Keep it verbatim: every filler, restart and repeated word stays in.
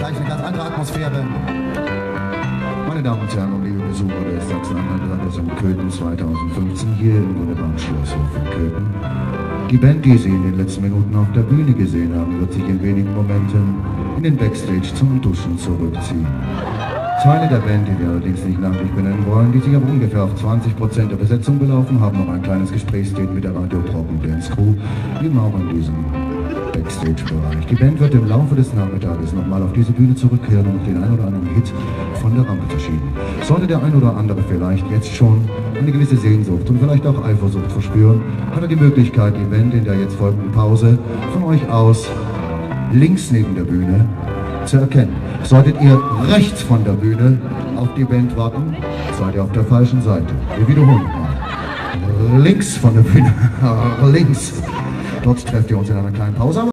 gleich eine ganz andere Atmosphäre. Meine Damen und Herren und liebe Besucher des Sachsen-Anhalt-Radios in Köthen zweitausendfünfzehn hier im wunderbaren Schlosshof in Köthen. Die Band, die Sie in den letzten Minuten auf der Bühne gesehen haben, wird sich in wenigen Momenten in den Backstage zum Duschen zurückziehen. Teile der Band, die wir allerdings nicht namentlich benennen wollen, die sich aber ungefähr auf zwanzig Prozent der Besetzung belaufen, haben noch ein kleines Gesprächsdate mit der Radio Trocken Dance Crew, eben auch in diesem Backstage-Bereich. Die Band wird im Laufe des Nachmittages nochmal auf diese Bühne zurückkehren und den ein oder anderen Hit von der Rampe verschieben. Sollte der ein oder andere vielleicht jetzt schon eine gewisse Sehnsucht und vielleicht auch Eifersucht verspüren, hat er die Möglichkeit, die Band in der jetzt folgenden Pause von euch aus links neben der Bühne zu erkennen. Solltet ihr rechts von der Bühne auf die Band warten, seid ihr auf der falschen Seite. Wir wiederholen mal. Links von der Bühne, links. Dort trefft ihr uns in einer kleinen Pause.